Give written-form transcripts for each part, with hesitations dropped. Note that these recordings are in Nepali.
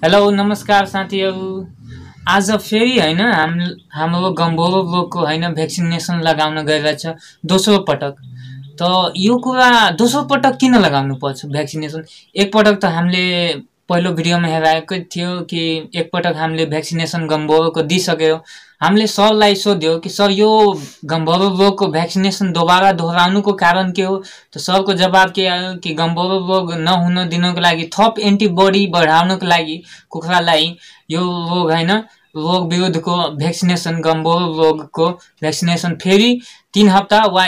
हेलो नमस्कार साथीहरु। आज फेरि हैन हाम्रो गम्भीर रोगको हैन भ्याक्सिनेसन लगाउन गइरहेछ दोस्रो पटक। त यो कुरा दोस्रो पटक किन लगाउनु पर्छ भ्याक्सिनेसन? एक पटक त हामीले पहिलो भिडियोमा हेराएकै थियो कि एक पटक हामीले भ्याक्सिनेसन गम्भीरको दिइसक्यो। हामीले सरलाई सोध्यो कि सर यो गम्भीर रोगको भ्याक्सिनेसन दोबारा दोहोराउनुको कारण के हो? त सरको जवाब के आयो कि गम्भीर रोग नहुन दिनको लागि थप एन्टिबडी बढाउनको लागि कुखुरालाई यो रोग हैन रोग विरुद्धको भ्याक्सिनेसन गम्भीर रोगको भ्याक्सिनेसन फेरि 3 हप्ता वा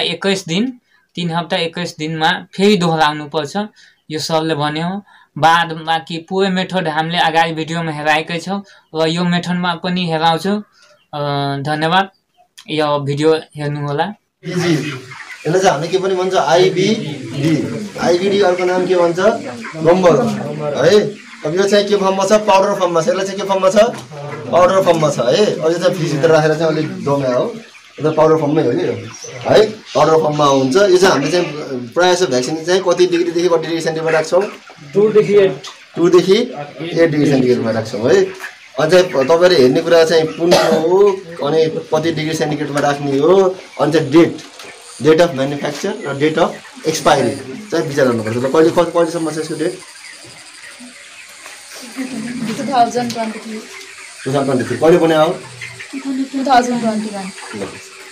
21 दिनमा फेरि दोहोराउनु पर्छ यो सरले भन्यो। बादमा कि पुरै मेथड हामीले अगाडि भिडियोमा हेराएकै छौं र यो मेथडमा पनि हेराउँछौं। धन्यवाद यो भिडियो हेर्नु होला। यसलाई चाहिँ हामीले के पनि भन्छ आईबीडी अर्को नाम के भन्छ गम्भीर है। अब यो चाहिँ के फर्ममा छ पाउडर फर्ममा छ। यसलाई चाहिँ के फर्ममा छ पाउडर फर्ममा छ है। अब यो चाहिँ फ्रिजभित्र राखेर चाहिँ अलिक दम्या हो यो पाउडर फर्ममै हो नि है पाउडर फर्ममा हुन्छ। यो चाहिँ हामीले चाहिँ प्रायः जस्तो भ्याक्सिन चाहिँ कति डिग्रीदेखि कति डिग्री सेन्टिग्रेड राख्छौँ 2 देखि 8 डिग्री सेन्टिग्रेडमा राख्छौँ है। अनि चाहिँ तपाईँले हेर्ने कुरा चाहिँ कुन हो अनि कति डिग्री सेन्टिग्रेडमा राख्ने हो अनि चाहिँ डेट अफ म्यानुफ्याक्चर र डेट अफ एक्सपायरी चाहिँ विचार गर्नुपर्छ। ल कहिलेसम्म छ यसको डेट 2023 कहिले बनायो 2021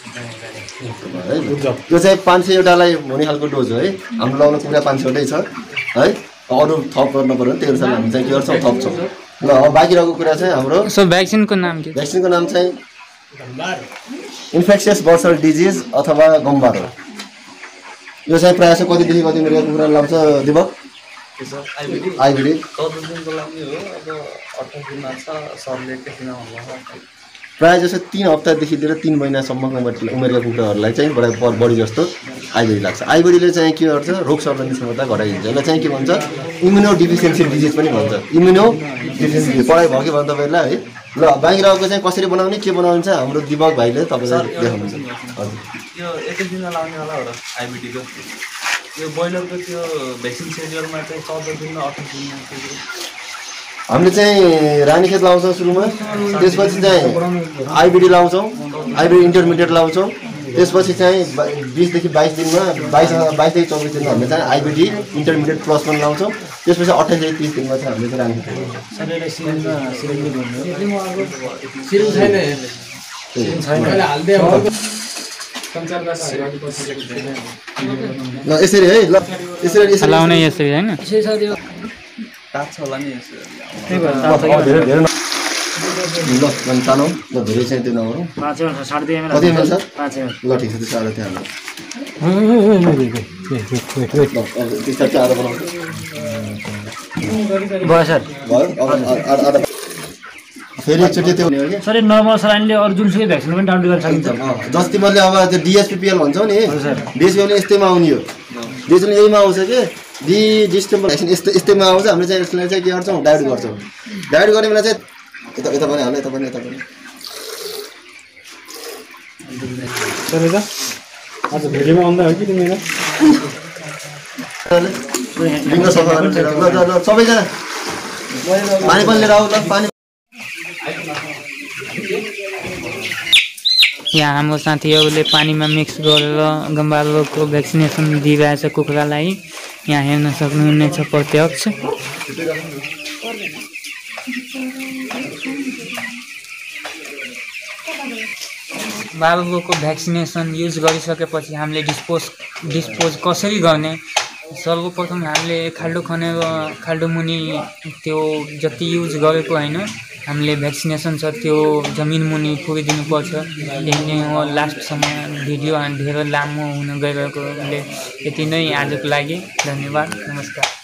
यो चाहिँ 500 वटालाई हुने खालको डोज हो है। हाम्रो लगाउन पुरा 500 वटै छ है। अरू थप गर्नु पर्यो त्यही अनुसार हामी चाहिँ के गर्छौँ थप्छौँ। ल अब बाँकी रहेको कुरा चाहिँ हाम्रो भ्याक्सिनको नाम के? भ्याक्सिनको नाम चाहिँ इन्फेक्सियस बर्सल डिजिज अथवा गम्बार हो। यो चाहिँ प्रायः जस्तो कतिदेखि कति उमेरको कुखुरा लाउँछ दिपक? आईबीडी 14 दिनको लागि हो। अब 28 दिनमा छ सरले के दिन होला प्रायः जस्तो 3 हप्तादेखि लिएर 3 महिनासम्मको उमेरका कुखुराहरूलाई चाहिँ बढी जस्तो आईबीडी लाग्छ। आईबीडीले चाहिँ के गर्छ रोग सर्जने क्षमता घटाइदिन्छ। यसलाई चाहिँ के भन्छ इम्युनो डिफिसियन्सी डिजिज पनि भन्छ। इम्युनो डिफिसियन्सी पढाइ भयो कि भन्नु तपाईँहरूलाई है। ल बाँकी रहेको चाहिँ कसरी बनाउने के बनाउने चाहिँ हाम्रो दिपक भाइले तपाईँलाई देखाउनुहुन्छ। हजुर यो 21 दिनमा लाउने होला हो र आईबीडीको यो ब्रोइलरको त्यो भ्याक्सिन सेड्युलमा चाहिँ 14 दिनमा 28 दिनमा हामीले चाहिँ रानीखेत लाउँछौँ सुरुमा। त्यसपछि चाहिँ आईबीडी लाउँछौँ आईबीडी इन्टरमिडिएट लाउँछौँ। त्यसपछि चाहिँ 20 देखि 22 दिनमा 22 देखि 24 दिनमा हामीले चाहिँ आईबीडी इन्टरमिडिएट प्लस 1 लाउँछौँ। त्यसपछि 28 देखि 30 दिनमा चाहिँ हामीले चाहिँ रानीखेत ल यसरी है। ल यसरी लाउने यसरी हैन ताछ होला नि यसो धेरै ल तानौ ल धेरै चाहिँ त्यो नगरौँ 5 वर्ष 2.5 एमएल कति एमएल छ 5 एमएल ल ठिक छ त्यसो आएर त्यहाँ त्यसमा चाहिँ आधा बनाउँछ भयो सर भयो। अब आधा फेरि एकचोटि त्यो सर नर्मल सलाइनले अरु जुनसुकै भ्याक्सिन पनि डाउनलोड गर्न सकिन्छ। जति मैले अब त्यो डिएसपीपीएल भन्छौँ नि डिएसपीएल यस्तैमा आउने हो। डिएसपीएल यहीमा आउँछ कि डिस्टेम्बर भ्याक्सिन यस्तैमा आउँछ। हामीले चाहिँ यसलाई चाहिँ के गर्छौँ डाइट गर्छौँ। डाइट गर्ने बेला चाहिँ यता पनि हाल्नु यता पनि आज भिडियोमा आउँदा हो कि तिमीलाई लिङ्ग सफा गरेर ल सबैजना पानी पनि लिएर आऊ ल पानी। यहाँ हाम्रो साथीहरूले पानीमा मिक्स गरेर गम्भीर रोगको भ्याक्सिनेसन दिइरहेछ कुखुरालाई। यहाँ हेर्न सक्नुहुनेछ प्रत्यक्ष। गम्भीर रोगको भ्याक्सिनेसन युज गरिसकेपछि हामीले डिस्पोज कसरी गर्ने? सर्वप्रथम हामीले खाल्डो खनेर खाल्डो मुनि त्यो जति युज गरेको हैन हामीले भ्याक्सिनेसन छ त्यो जमिन मुनि पुगिदिनु पर्छ। यही नै हो लास्टसम्म भिडियो धेरै लामो हुन गइरहेकोले यति नै आजको लागि। धन्यवाद नमस्कार।